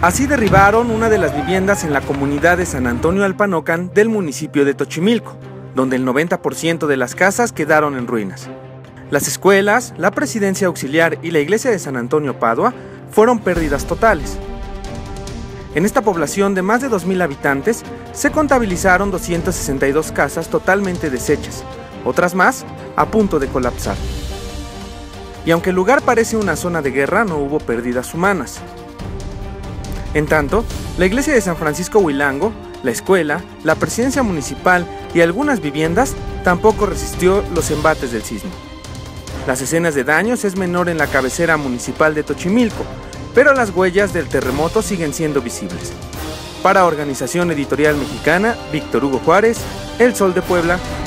Así derribaron una de las viviendas en la comunidad de San Antonio Alpanocan del municipio de Tochimilco, donde el 90% de las casas quedaron en ruinas. Las escuelas, la presidencia auxiliar y la iglesia de San Antonio Padua fueron pérdidas totales. En esta población de más de 2,000 habitantes se contabilizaron 262 casas totalmente deshechas, otras más a punto de colapsar. Y aunque el lugar parece una zona de guerra, no hubo pérdidas humanas. En tanto, la iglesia de San Francisco Huilango, la escuela, la presidencia municipal y algunas viviendas tampoco resistió los embates del sismo. Las escenas de daños es menor en la cabecera municipal de Tochimilco, pero las huellas del terremoto siguen siendo visibles. Para Organización Editorial Mexicana, Víctor Hugo Juárez, El Sol de Puebla,